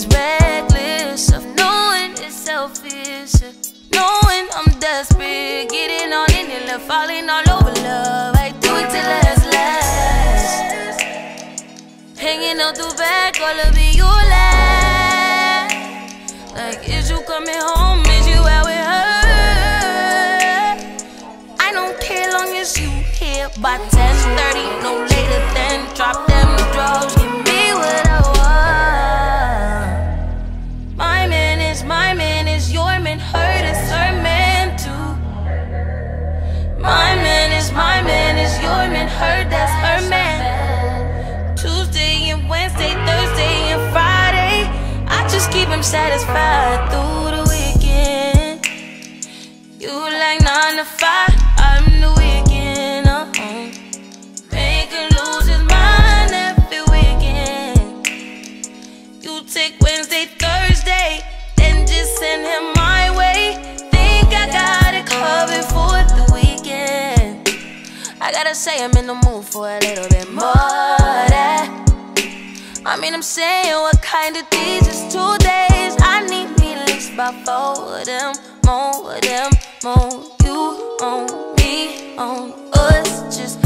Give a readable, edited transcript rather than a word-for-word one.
is reckless, of knowing it's selfish, knowing I'm desperate, getting on in it, love, falling all over love. I do it till it's last, hanging out the back, all of it you last. Like, is you coming home? Is you out with her? I don't care long as you here by 10:30, no later than drop them drugs. Give me what I want. My man is your man, her is her man too. My man is your man, her that's her man. Tuesday and Wednesday, Thursday and Friday, I just keep him satisfied through the weekend. You like 9 to 5, I'm the weekend. Make him lose his mind every weekend. You take Wednesday, Thursday, then just send him my way. Think I got it covered for the weekend. I gotta say I'm in the mood for a little bit more of that. I mean, I'm saying, what kind of these is 2 days? I need me at least about 4 of them, more of them, more. You on me, on us, just